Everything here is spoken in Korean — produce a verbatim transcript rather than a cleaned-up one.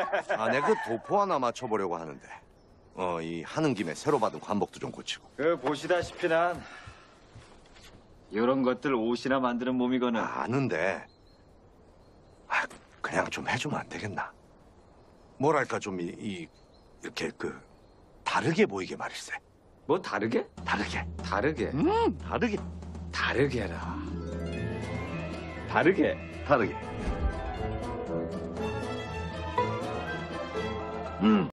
아, 내 그 도포 하나 맞춰보려고 하는데. 어, 이 하는 김에 새로 받은 관복도 좀 고치고. 그 보시다시피 난 이런 것들 옷이나 만드는 몸이거든. 아, 아는데. 아, 그냥 좀 해주면 안 되겠나? 뭐랄까 좀 이, 이 이렇게 그 다르게 보이게 말일세. 뭐 다르게? 다르게. 다르게. 음, 다르게. 다르게라. 다르게. 다르게. 음.